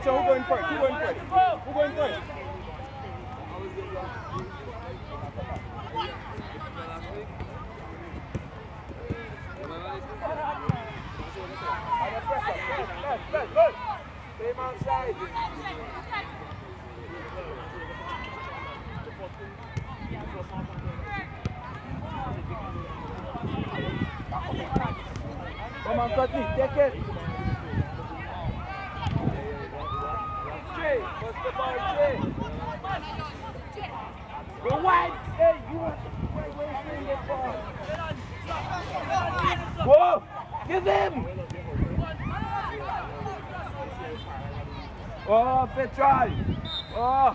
Watch out, who going first? Who going first? Who going first? Same outside. Come on, Courtney, take it. Jay, what's the ball, Jay? Go wide. Hey, you want where you bring it from? Whoa! Give him! Oh, Petral! Oh!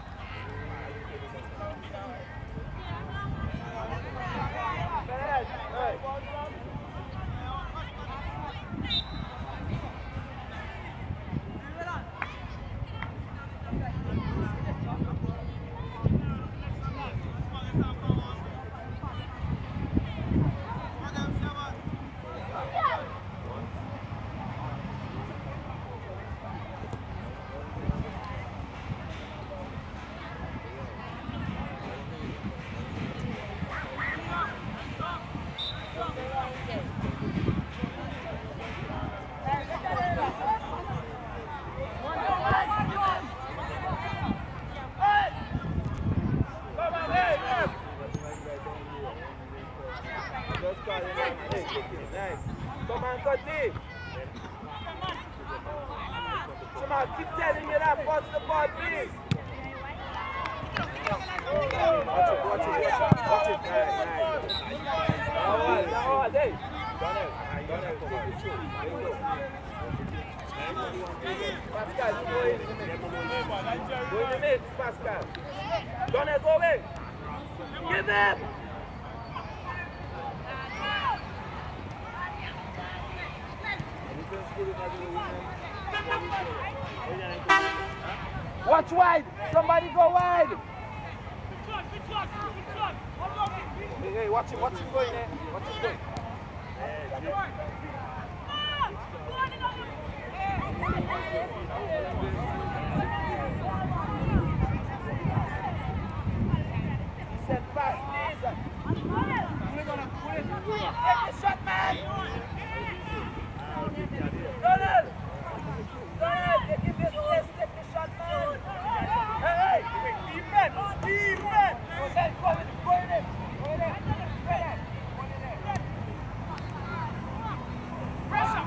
Nice. Come on, Cuddy. Come on, keep telling me that. Pass the ball, please. Watch it. Nice. Hey. Pascal, go in. Go in the mix, Pascal. Donner, go away. Give them. Watch wide! Somebody go wide! Hey, watch him going there. Watch him going. He said pass, please. Take the shot, man! Donald, you give me space, take the shot, man. Hey, defense. Go in it. Pressure.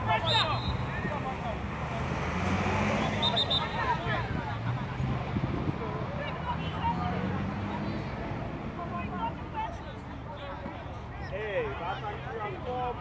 Hey, Batman, come.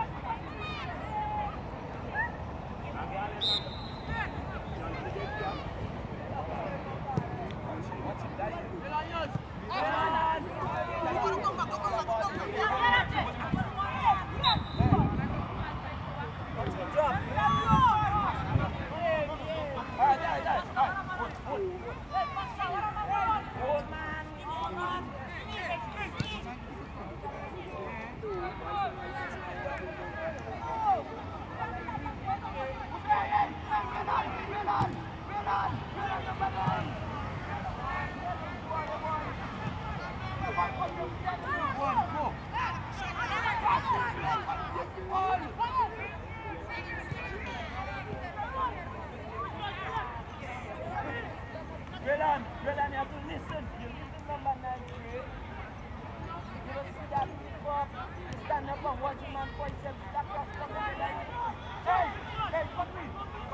Redan, you have to listen. You listen number 93. You don't see that before. You stand up and watch him and for himself. That cross coming in like, hey, fuck me.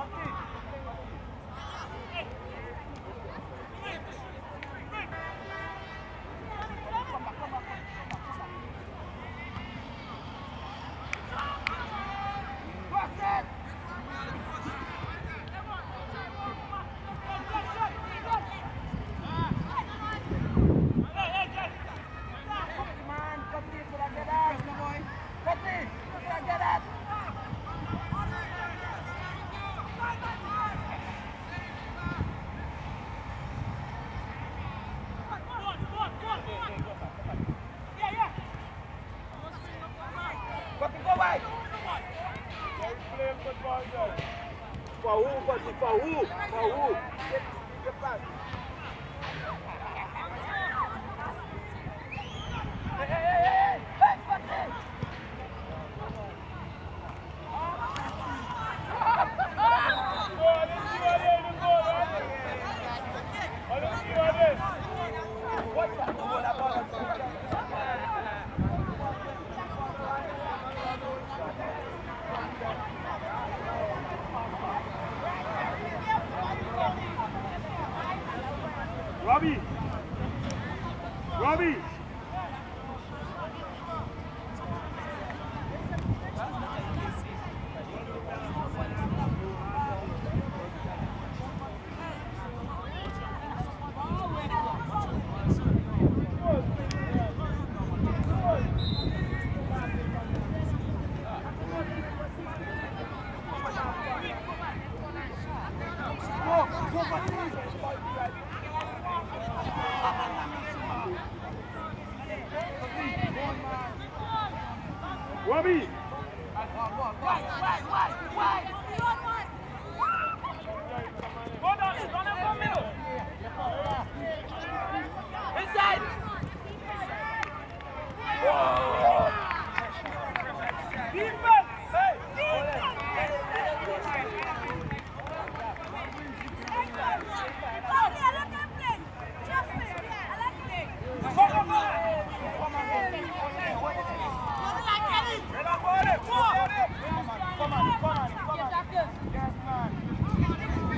Come back. Cross it! Come on, Cuddy, put a get out. Cuddy, put a get who? For who? The pass. Hey, Fatih! Robbie! Robbie! Robbie! Go down, run up the middle. Inside. Defense. Hey. Come on. Yes, man.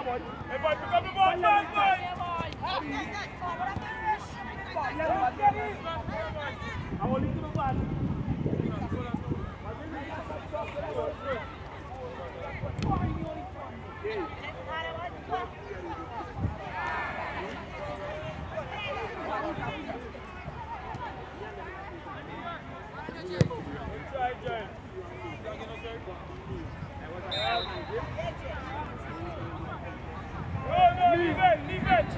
boy, pick up the ball first, boy. I want you to the ball. No, leave it.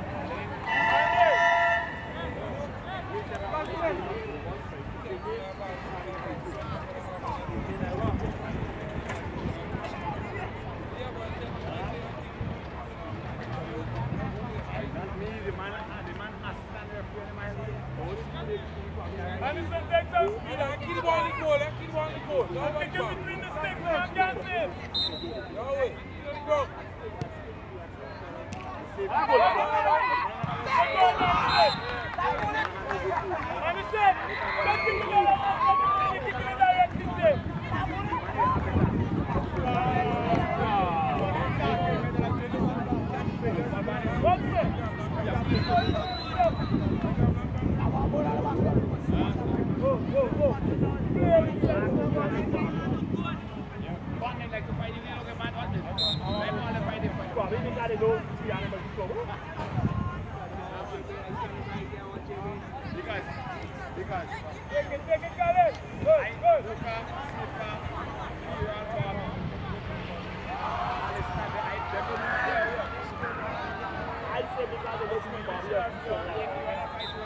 Anderson takes up. Keep the ball in the goal. Keep the ball in the goal. Don't pick him between the sticks, man. Can't see him. No way. Go. Anderson, don't kick the ball out. You're kicking it directly there. Take it, Khaled. Good. I said because of this one.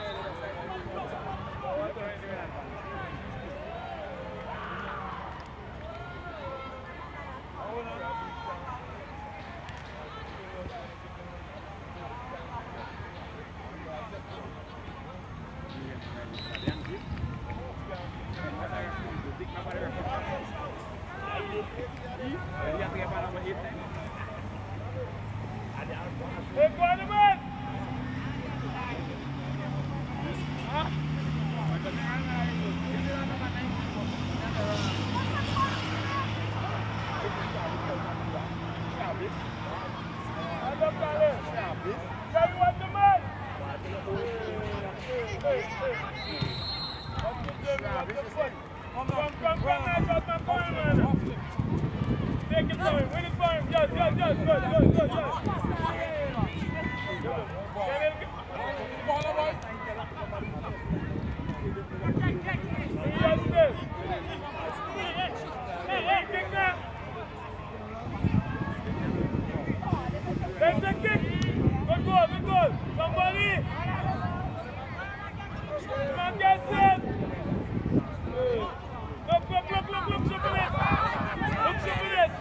Hey, Guanaman! Take it for him, win it for him. Yes, good. Hey, kick that. There's a kick. Good goal. Somebody. Come on, get set. Look, Superman. Look, Superman.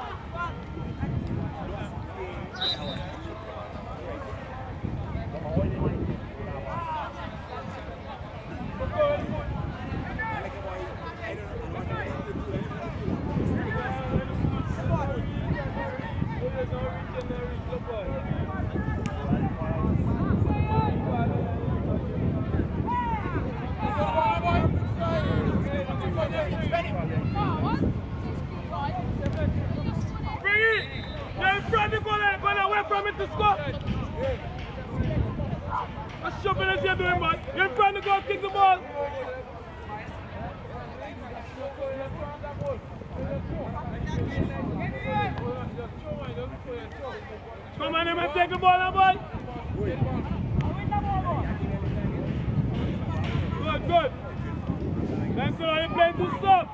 Bring it! You're in front of the goal and run away from it to score! What's stupid as you're doing, man? You're in front of the goal, kick the ball! Come on, man, take the ball now, boy! Good. Thanks, sir. Are they playing too soft?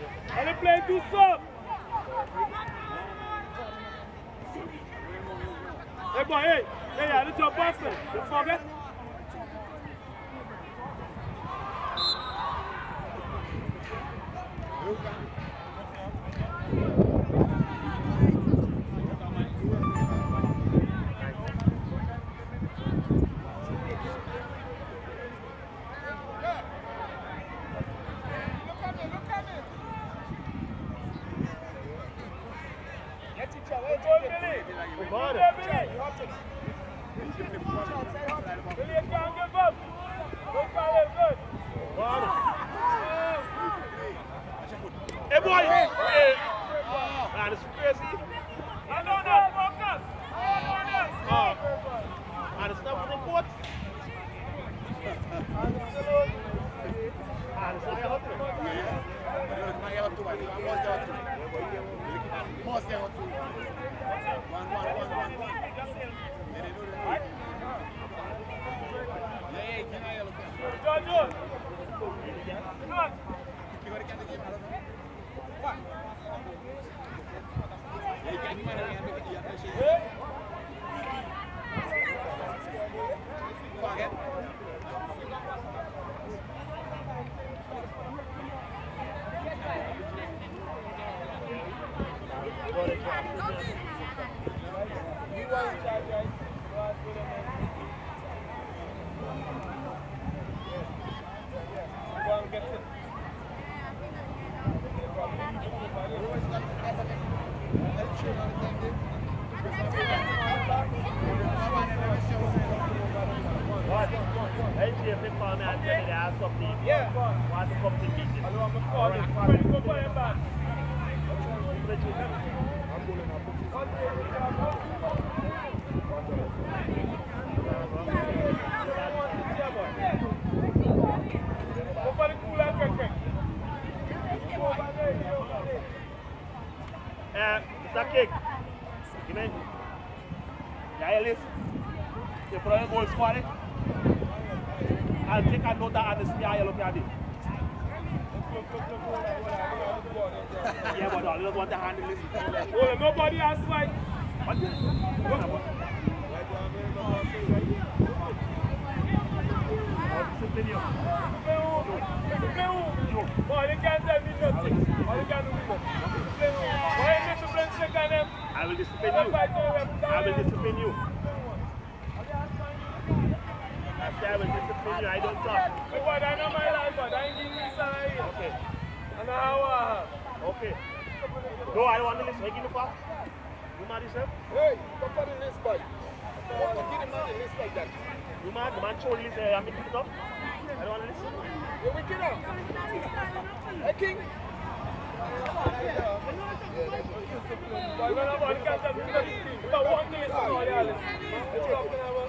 Hey, boy, hey, I need your bastard. You forget? Hey boy! Hey! Man, it's crazy. I know that, focus! if they call me and tell me they have something. Yeah. Want to come to the meeting. I know I'm calling. Ready to go for him back. Go for the cool and quick. Mr. King, you know, yeah, listen. If you goes for it, I'll take a note and see how you look at it. Yeah, but I don't want to handle this. Oh, nobody has fight. What? Discipline you. Boy, they can't tell me nothing. All they can do is why you discipline second them? I will discipline you. I will discipline you. I say I will discipline you. I don't talk. But I know my life, but I ain't giving me salary. Okay. And how? Okay. No, I don't want to listen. Give me fast. You mad yourself? Hey, come for the list, boy. Give the man a list like that. You mad? The man showed this. I'm picking it up. I don't want to listen. You're wicked up. Hey, King. Boy, nobody can tell me nothing. If I want to listen, all they are listening. What you talking about?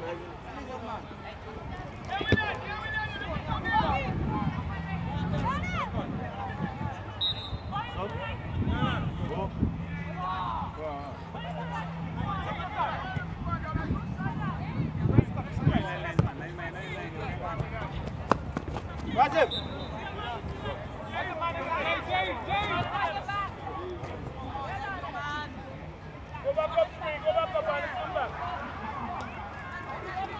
Go back up, Spring. Go back up and come back.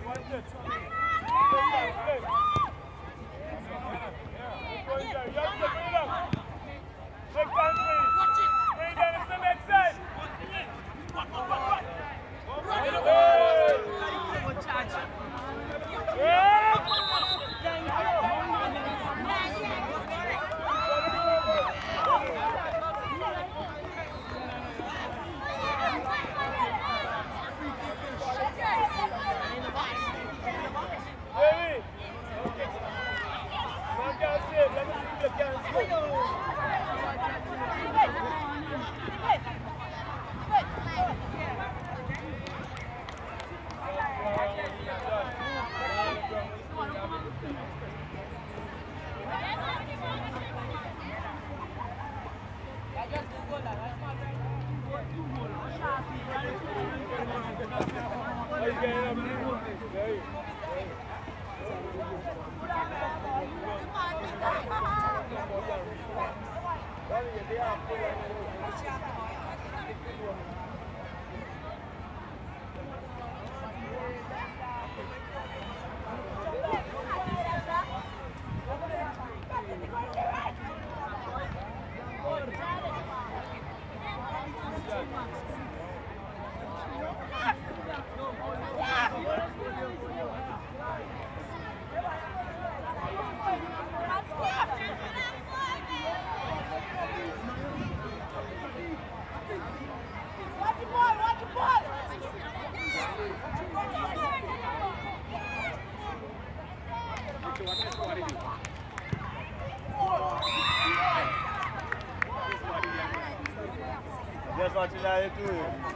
Just what you like to do.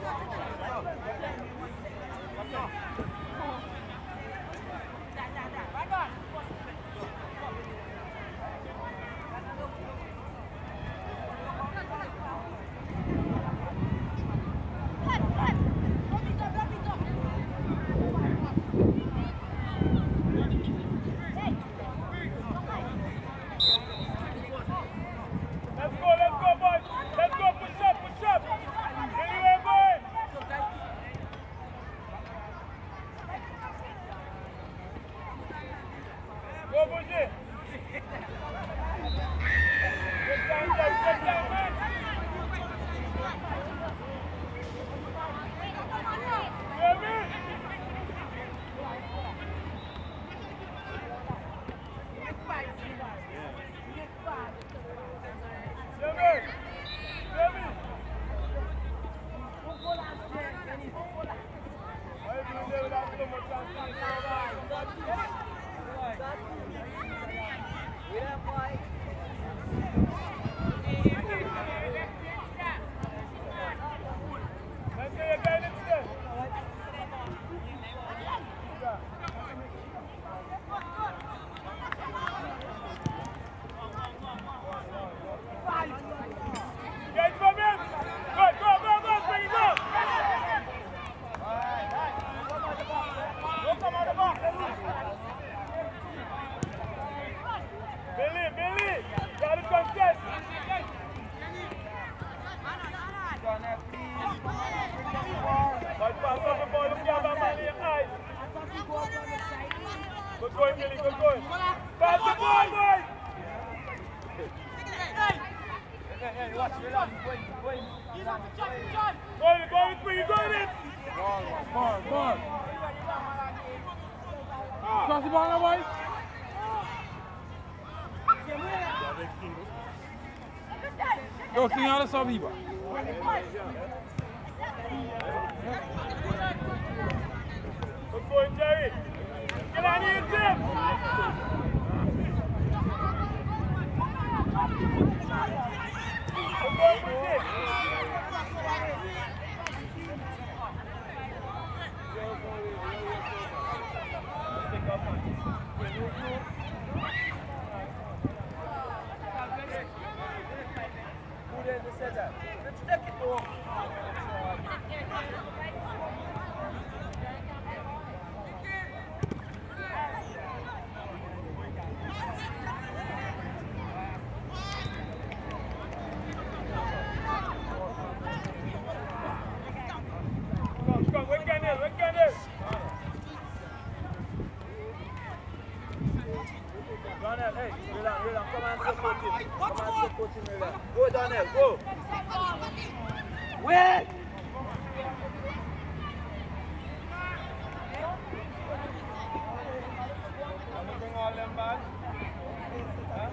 Cross the ball now, boy. Yo, King out of Sabiba. Good going, Jerry. Get on here, Tim. Good going, Bridget. Daniel, hey, relax, come and support him. Come and support him, relax. Go, Daniel, go. Wait! Can you bring all them back? Huh?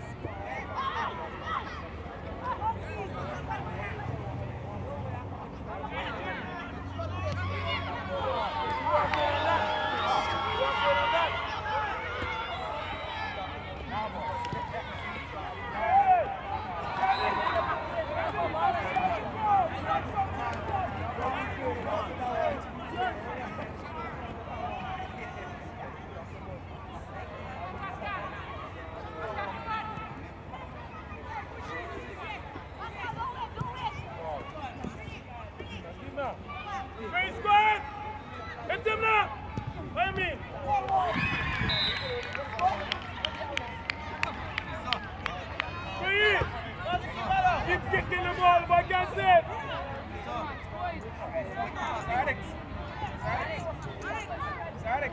Free squad! Hit him now! Let me! Free! Keep kicking the ball, but can't save! Sarix.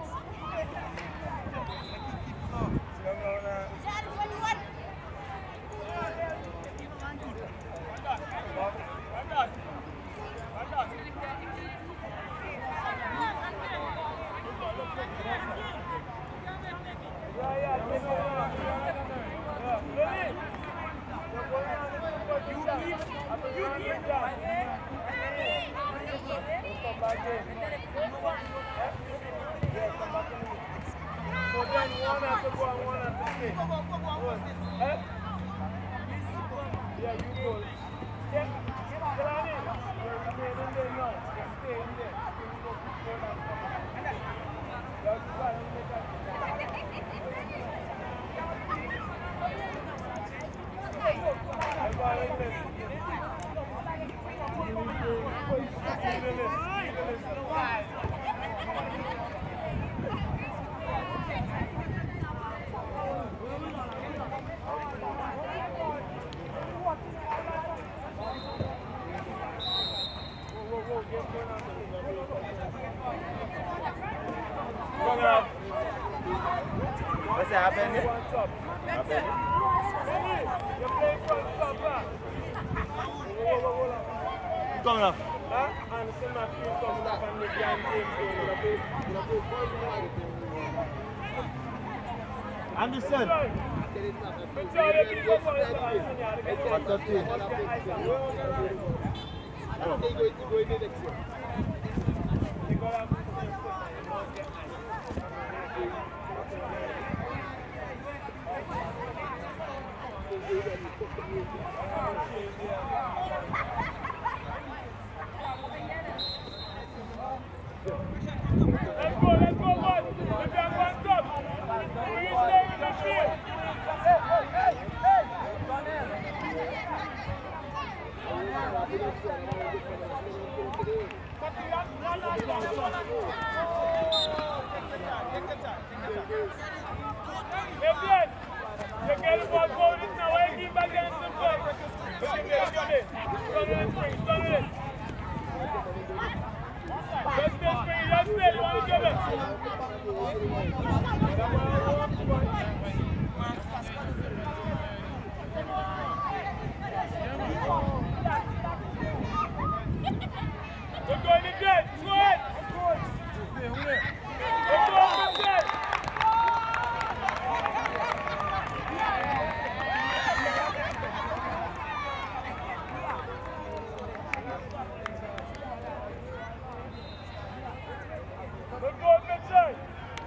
So then one has to go and one has to stay. Yeah, you go. Yeah, Kalani, you're remaining there now. Just stay in there. You go and come back. That's fine. You make that. What's happening? Come up. Anderson McQueen coming up and the Jan James Anderson. Let's go, boys. If you're one top, we stay in the field. Hey, you get the ball going now. Why you keep back against the ball? Turn it. Just stay free, you want to give it. We're going to get sweat. Let's go, get. Let's go, Mitchell.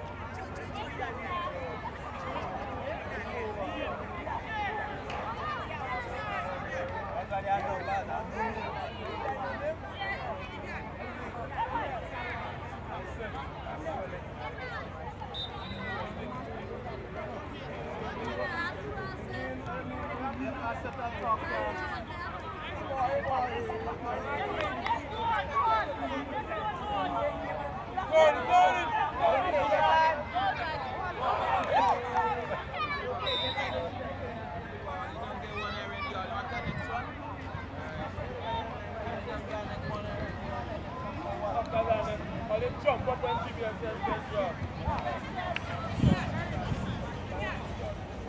Jump up and give yourself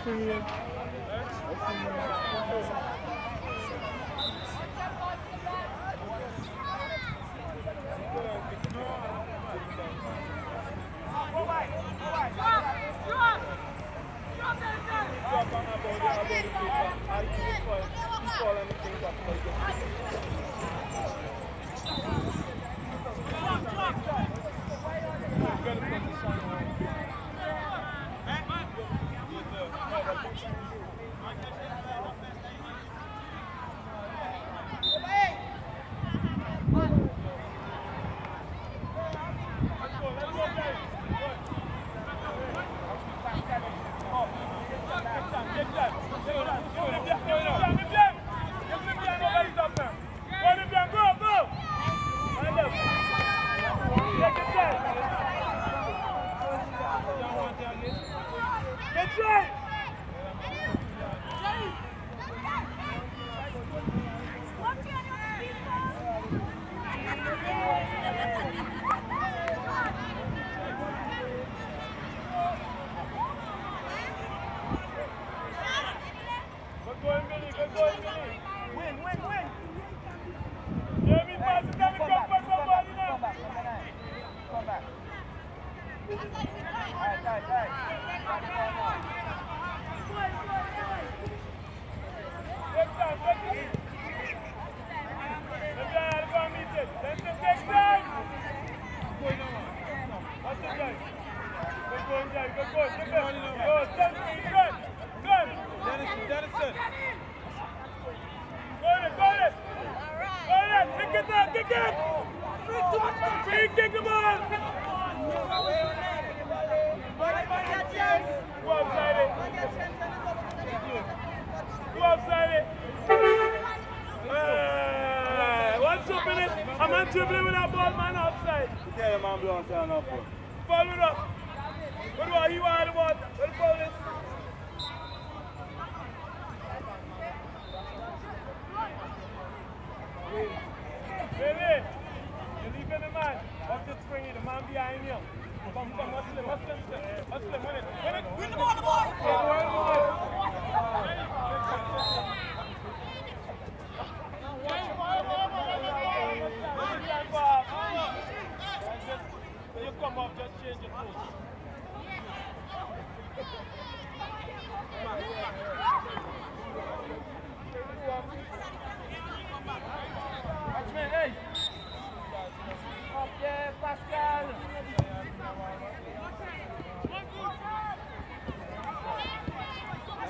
Pascal.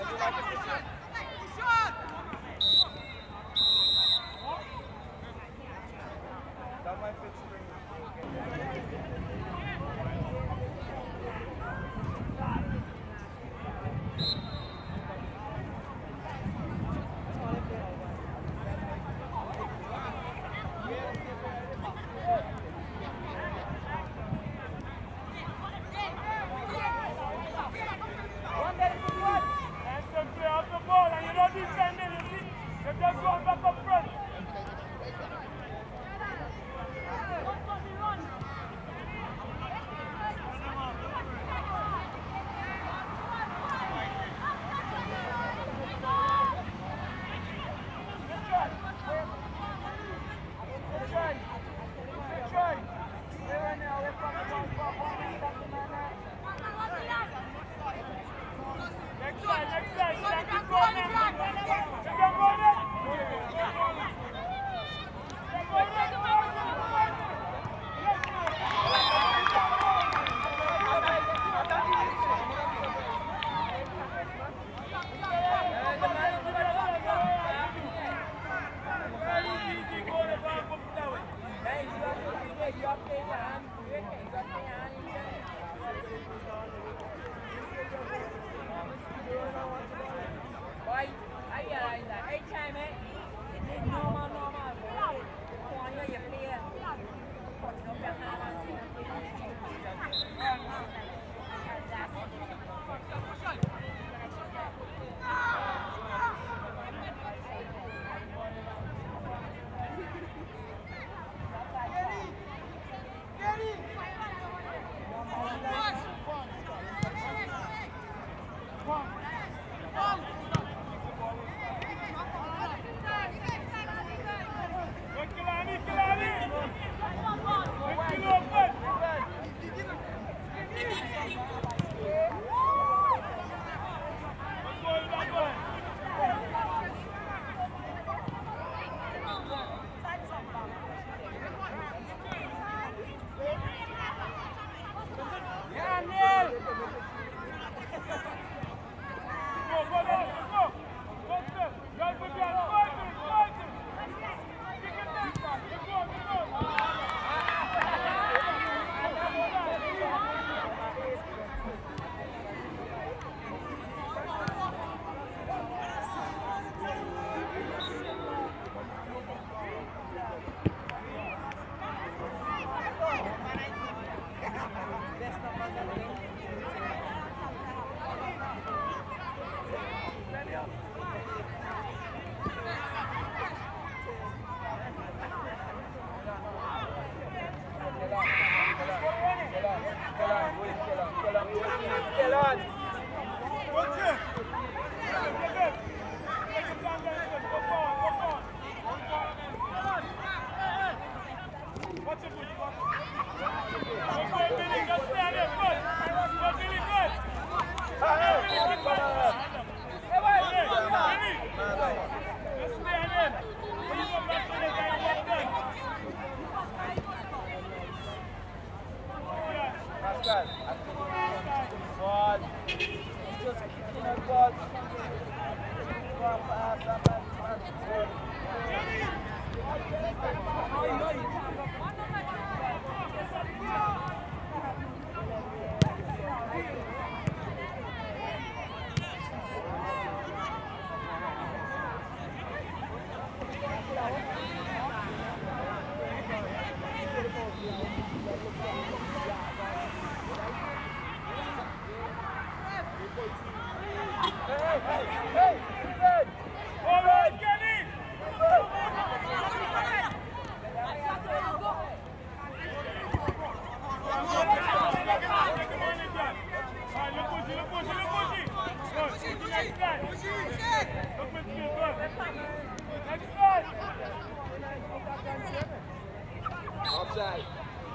Offside.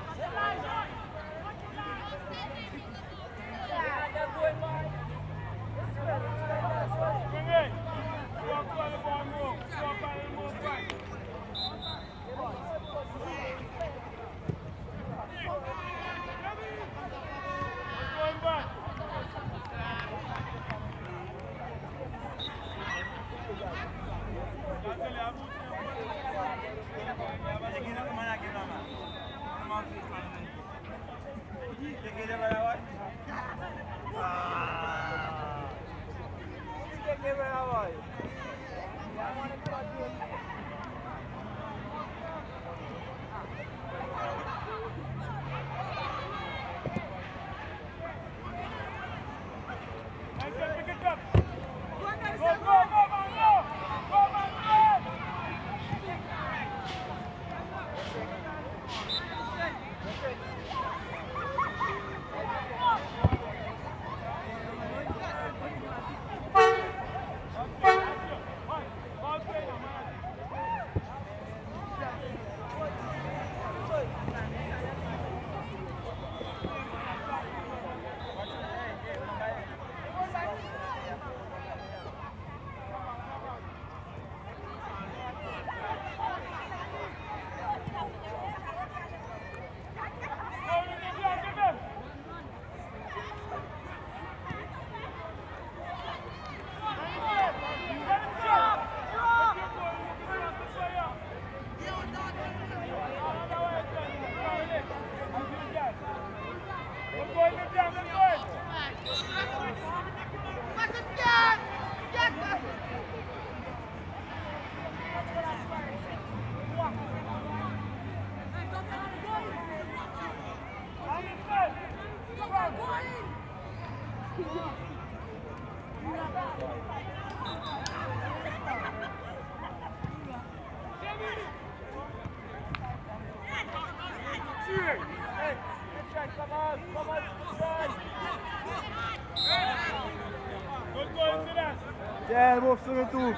Yeah, move through too.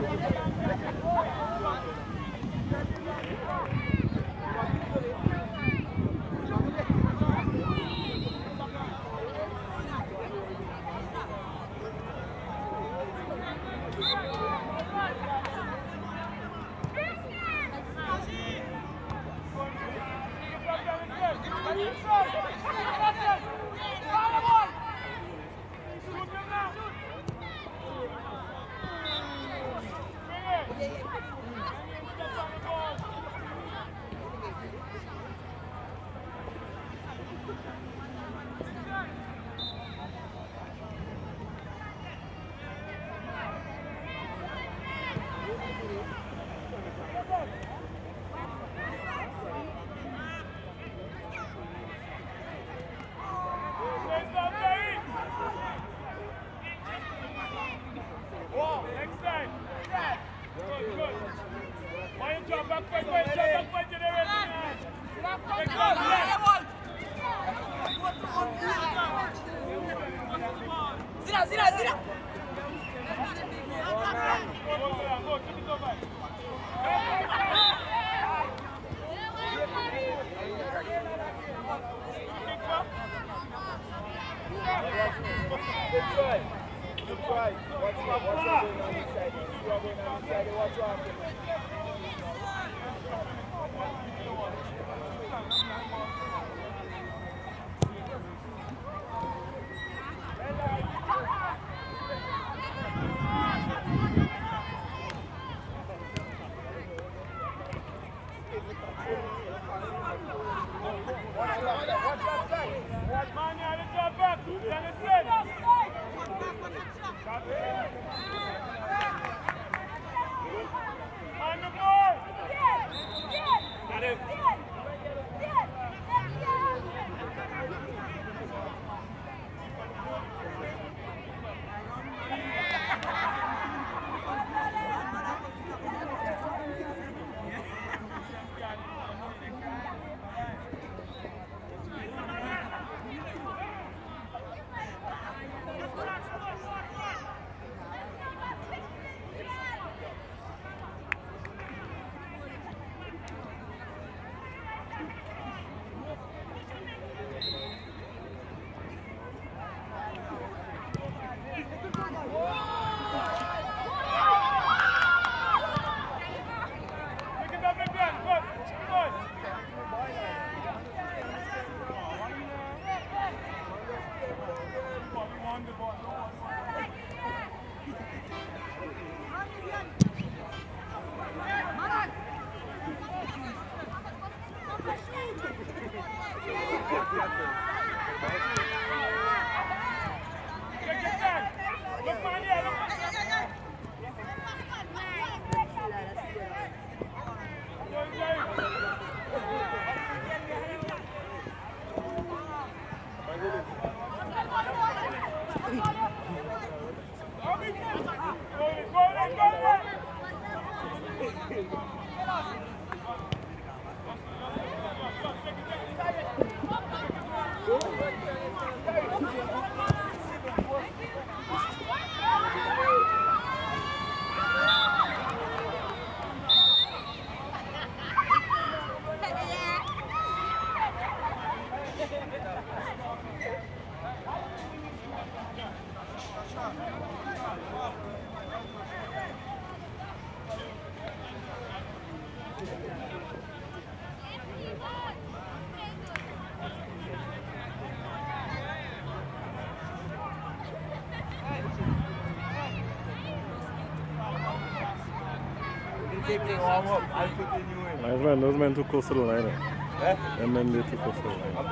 Nice man, those men too close to the line. Eh? Them men they're too close to the line.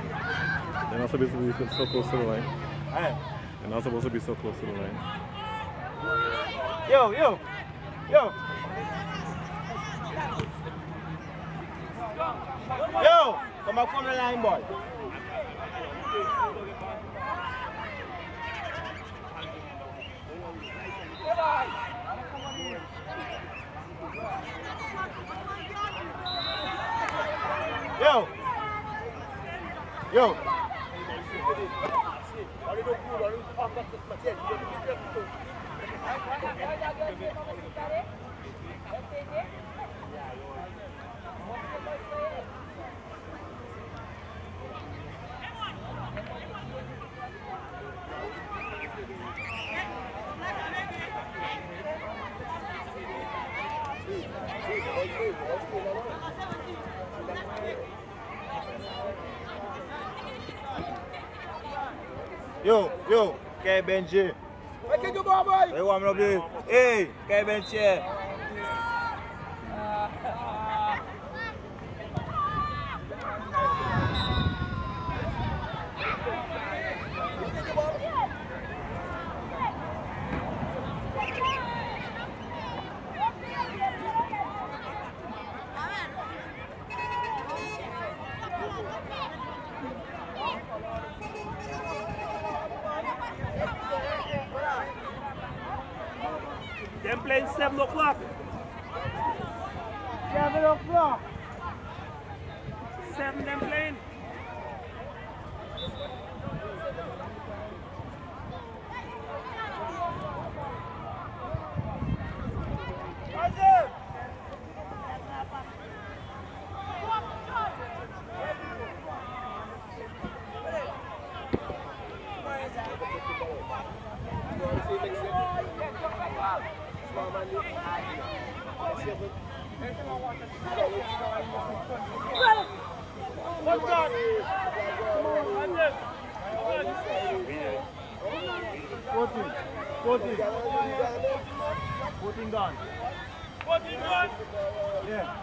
They're not supposed to be so close to the line. They're not supposed to be so close to the line. Yo! Come back from the line, boy. Yo! Yo, kay Benji. Aqui do boy. Eu amo no Ei, kay Benji. Them playing 7 o'clock. 7 o'clock. 7 them playing. What's that? 14 gone. 14 gone. Yeah.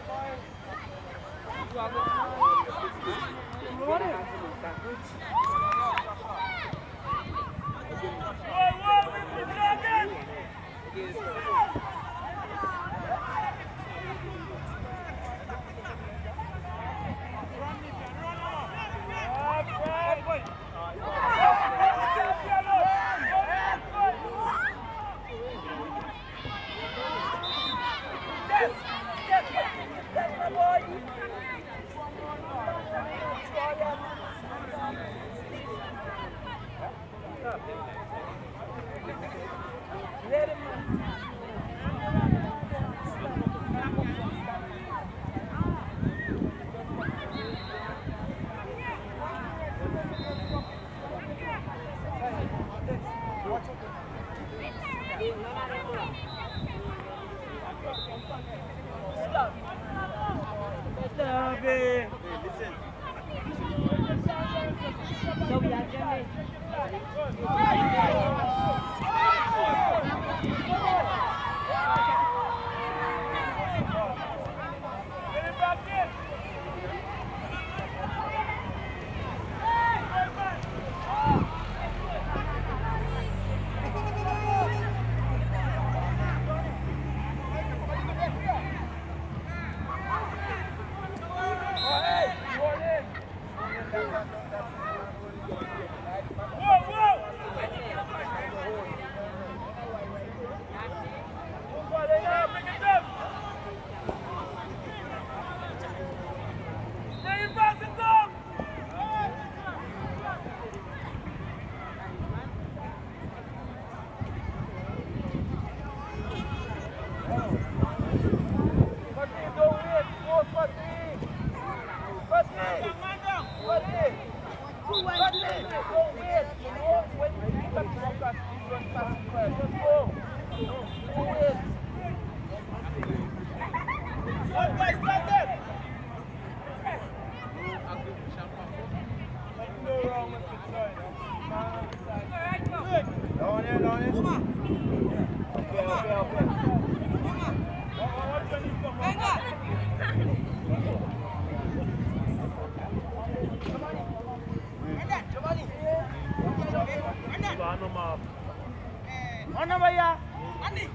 Mana bayar? Andi.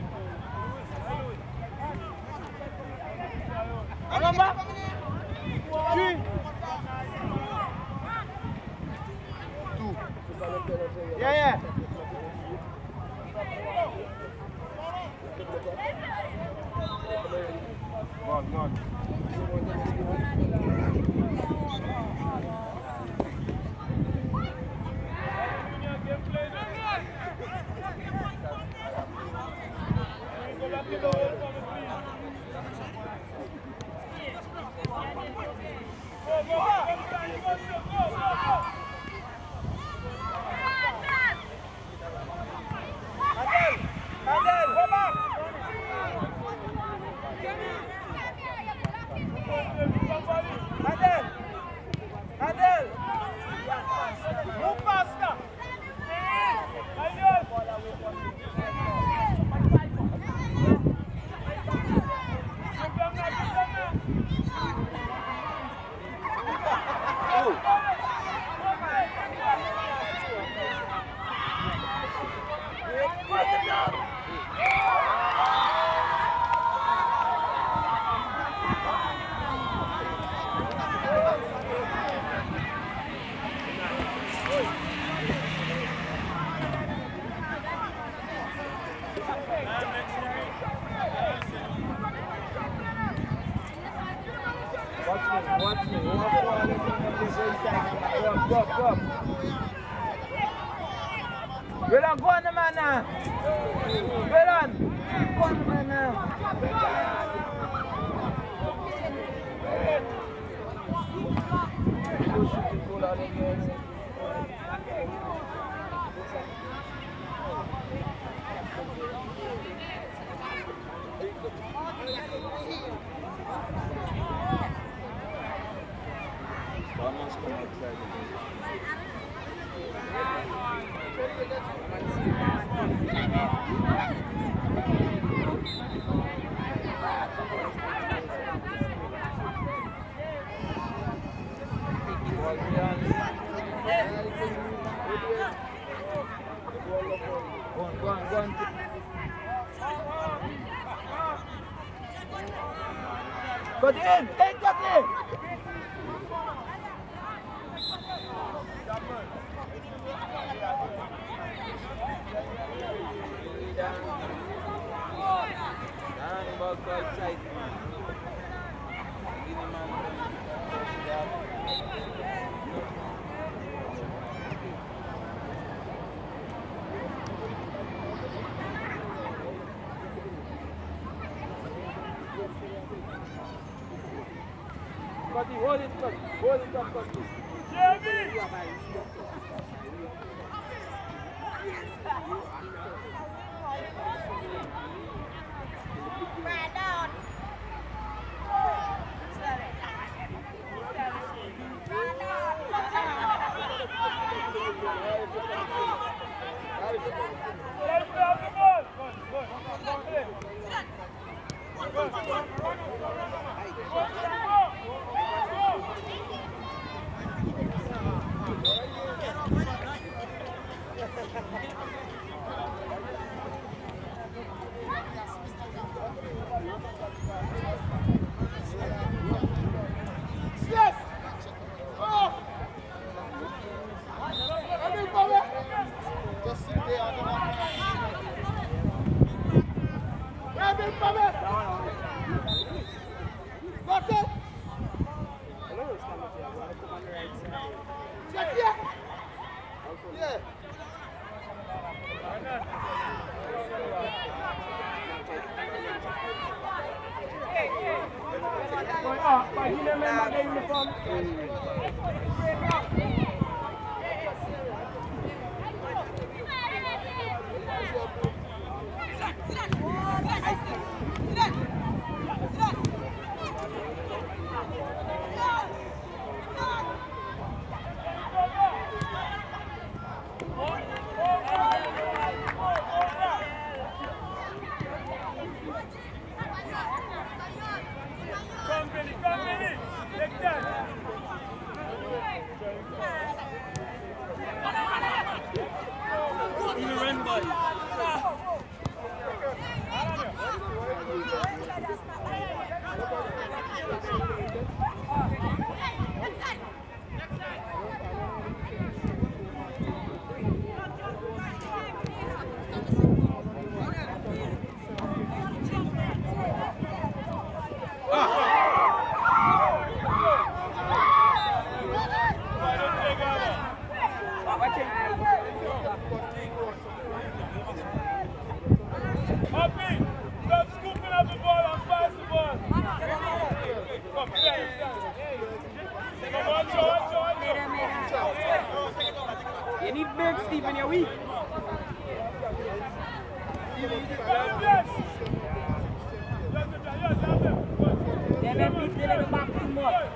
Mana mbak? Ci. Ya ya. Gone. Watch me. Go. Well on, go on the man now. Well on. Go on the man now. Go on. Cut in! Take cut in! Hold it up, Cutty. Jamie! Brandon! Happy! and Stephen, you're weak. Then them beat the little back too much.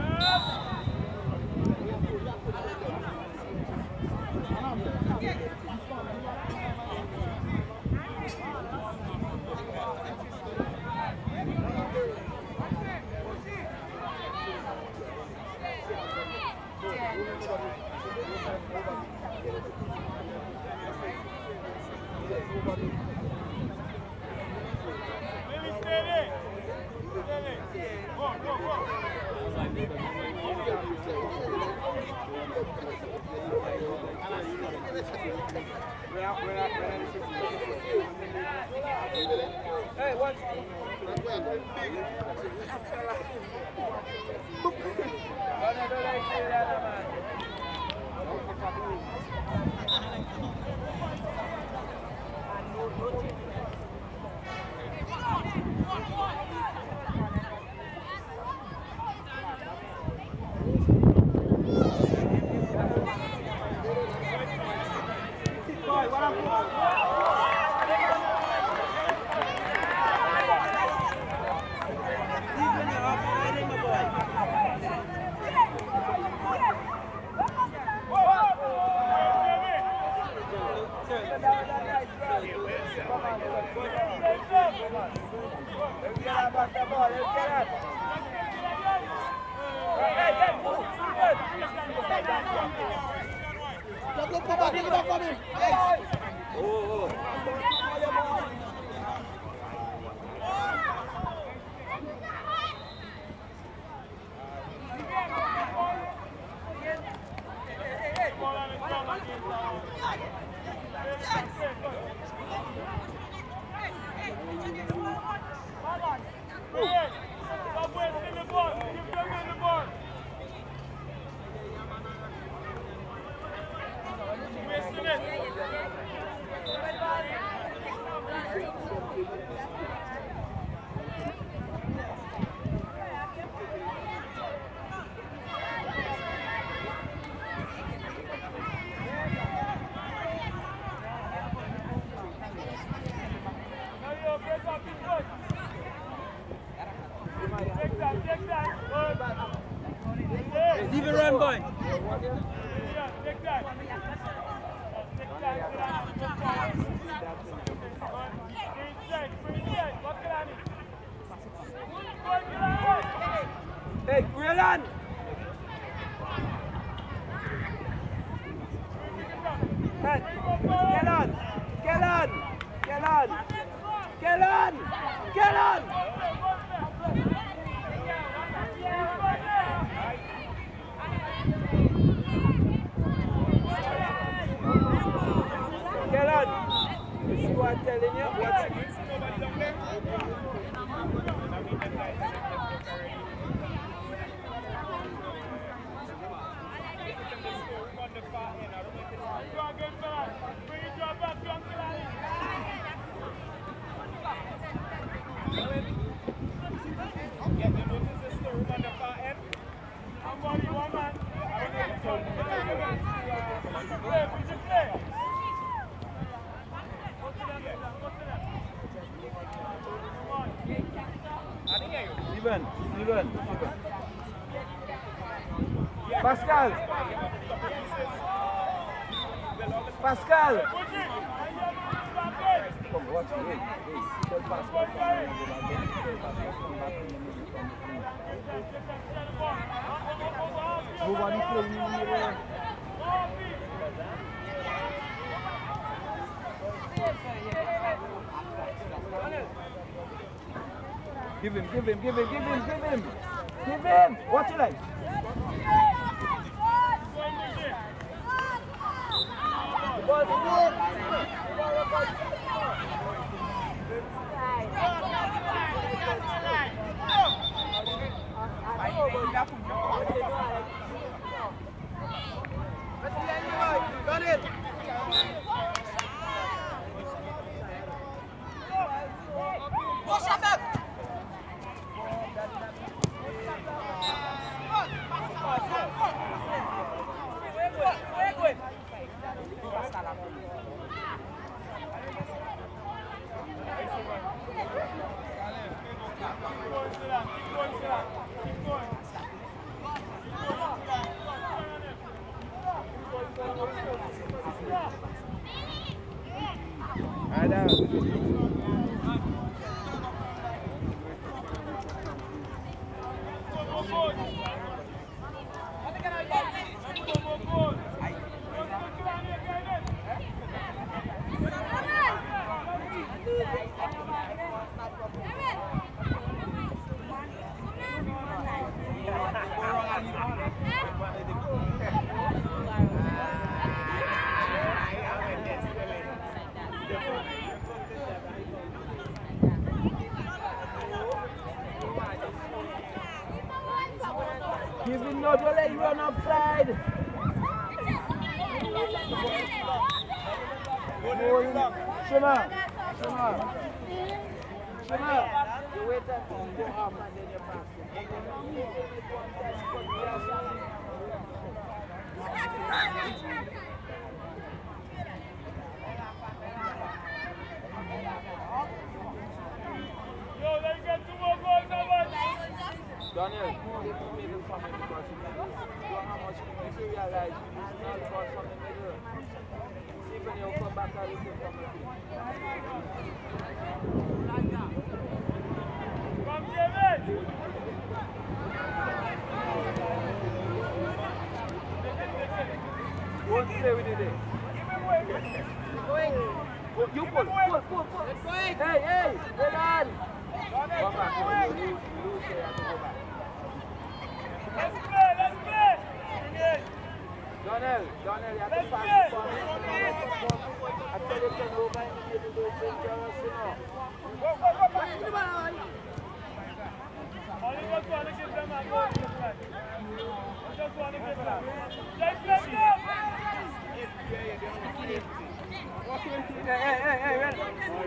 Hey, watch. Leave it run, boy. Hey, Graylan! Hey, Kellan! Kellan, you see what I'm telling you? Steven. Pascal. Come watch me. Tell Pascal nobody playing in here. Give him. Watch it like. Got it. Give him not to let you run upside. Shema. You wait until you go off and then you pass. Yo, let's get 2 more goals, somebody. Daniel, middle from the because you know how much if you realize you lose all balls from the middle. See when you come back and listen from the field. Come, David. Won't play with it. You pull. Hey, hold on. Come back. You lose here and go back. Let's play. Donnell, you have to Let's pass play. the ball. I tell you, turn over and you do it dangerous, you know. Go. Only just want to give them a goal. Just want to give them. Let's go. Hey, ready?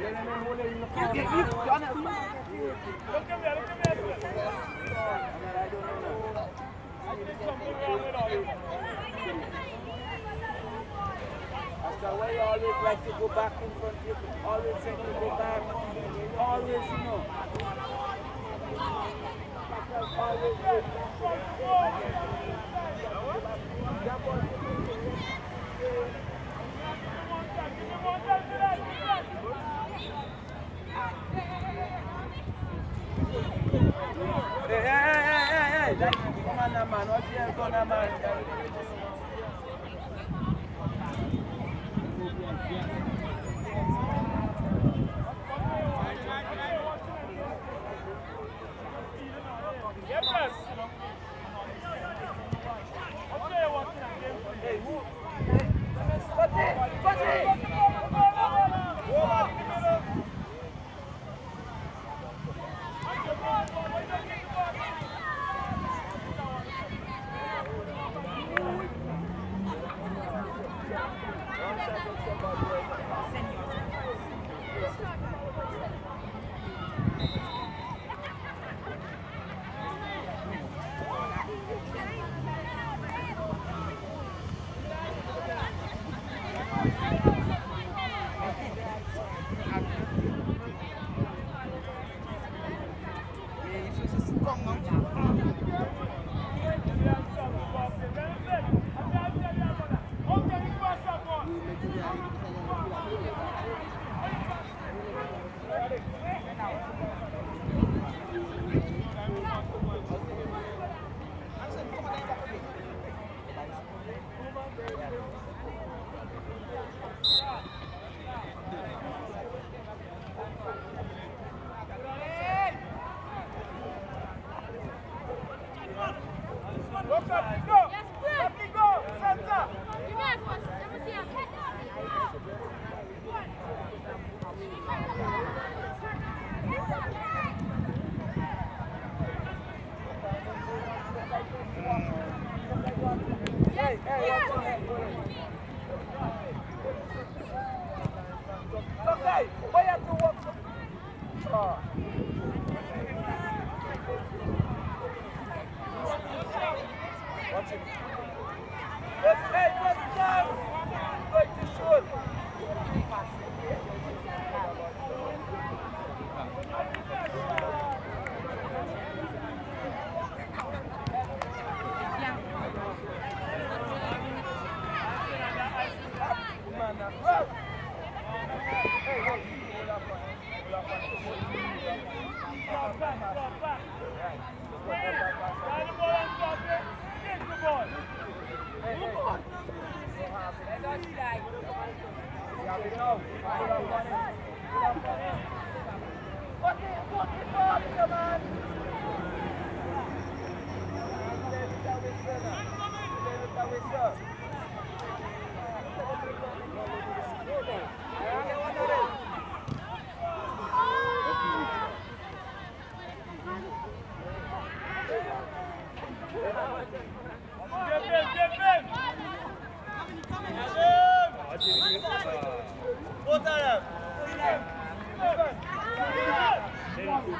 Look at me. I think something wrong with all of them. That's why you always like to go back in front. You always say to go back. Always, you know. Always. Hey. Come on now, man. What's your gun, man?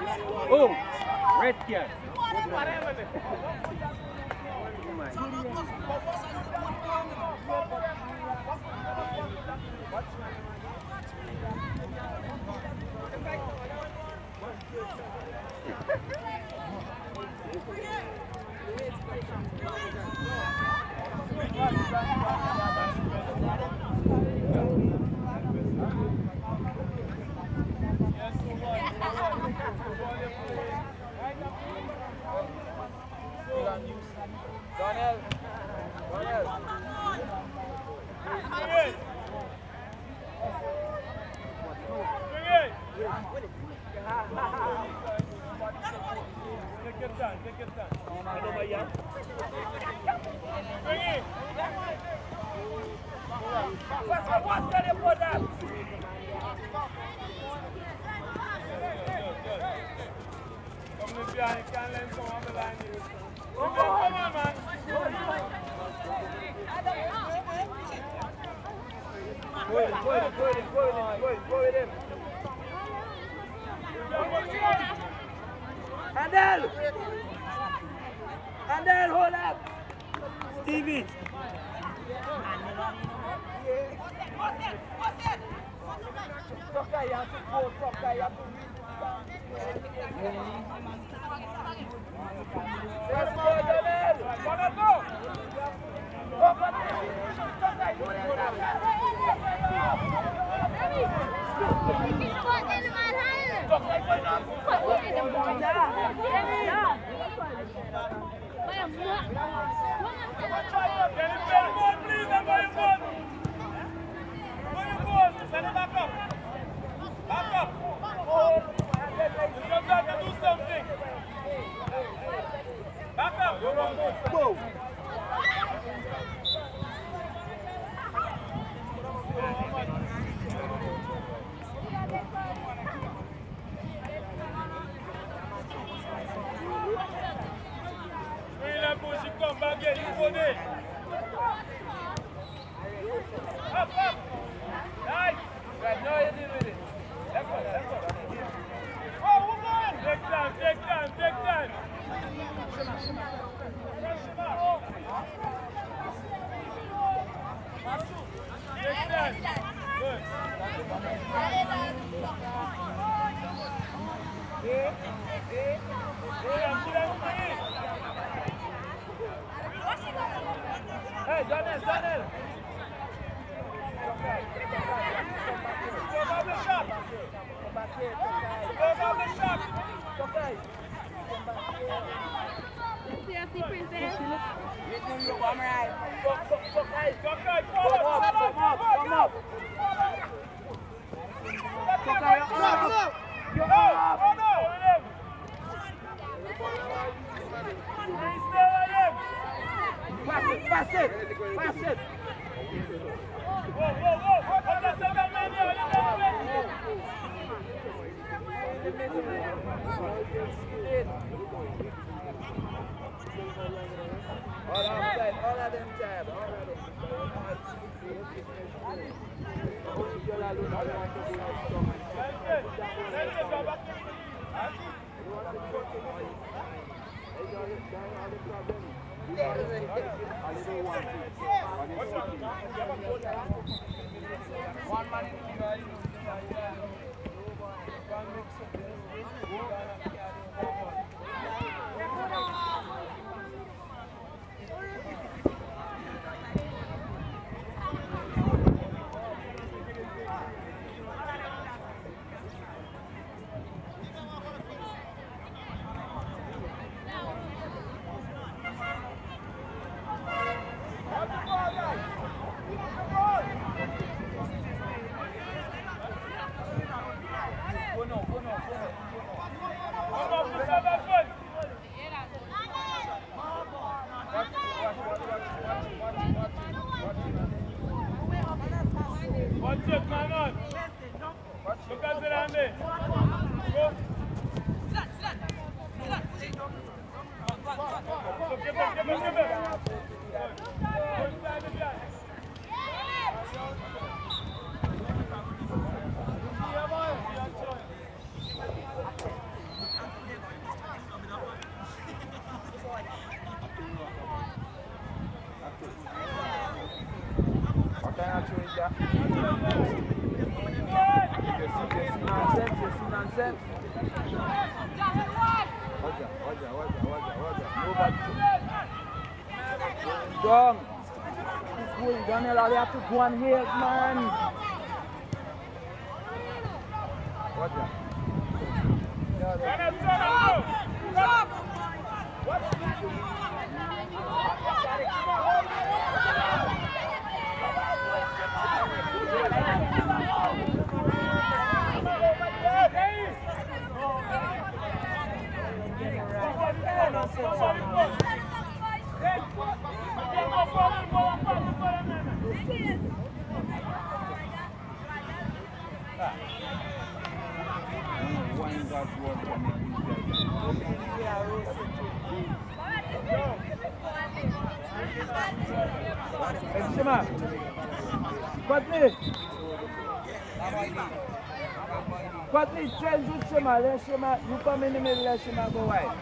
Oh, red card. Handel, hold up! Stevie! Soka, you have to go, Soka, you have to reach. Let's go, Handel! Gonna go! Go, Go! Come back here, you go there. Up, up. Nice. Right, now you're dealing with it. Let's go, let's go. Oh, woman. Take time, take time, take time. Take time. Good. Hey, Daniel, Daniel! Go down the shop! Go back here, go down the shop! Okay. Seriously, princess. Come up! Pass it! Pass it! Whoa, whoa, whoa! Hold the second man here! All outside, all of them tab, all of them. One man in the Nobody. Down. He's going down there. They have to go and help, man. Watch out. Shema, Quatli, change with Shema. Let Shema, you come in the middle, let Shema go wide.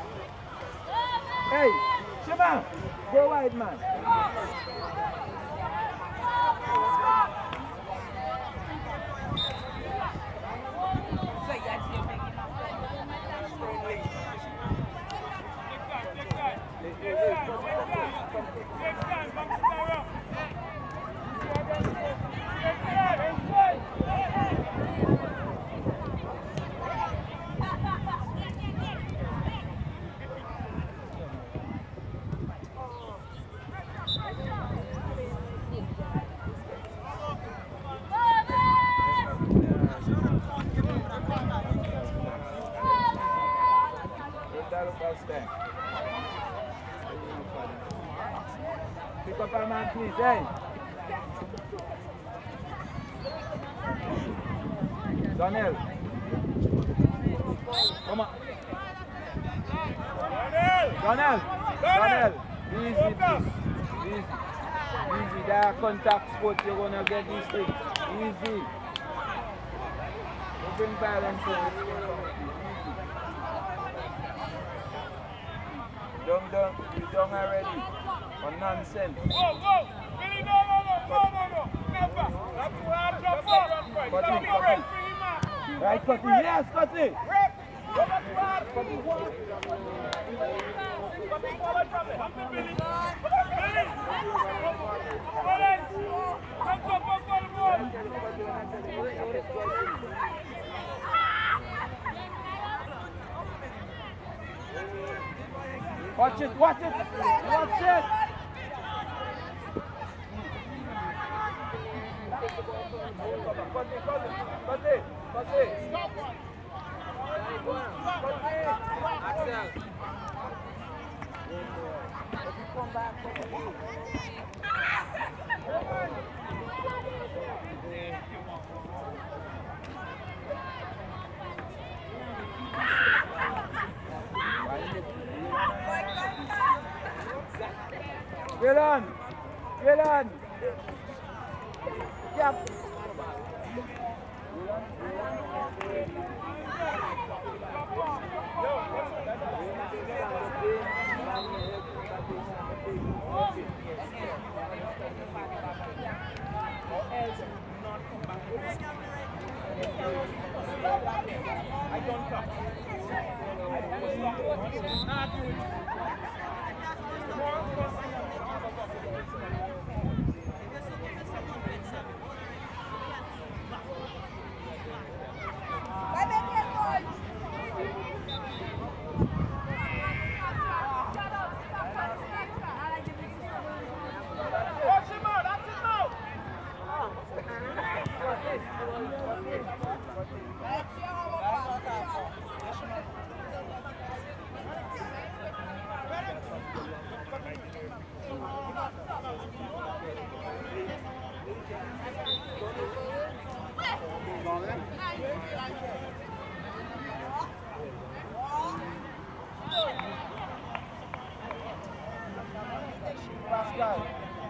Hey, Shema, go wide, man. Pick up our man, please, hey. Daniel. Come on. Daniel. Easy, please. Easy. Easy. There are contact sport. You're going to get these things. Easy. Don't bring violence in. Don't. You done already. On nonsense. Whoa. Billy, no. Never. That's too hard. Drop off. Right, Cutty. Yes, Cutty. Rep. Go back to hard. Cutty, one. Cutty, follow from it. Come to Billy. Billy. Hold it. Come to the ball. Watch it. Stop one. Axel. Come back. Get on. Yep. I don't come.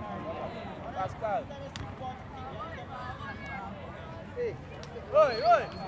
Pascal. Hey. Oi.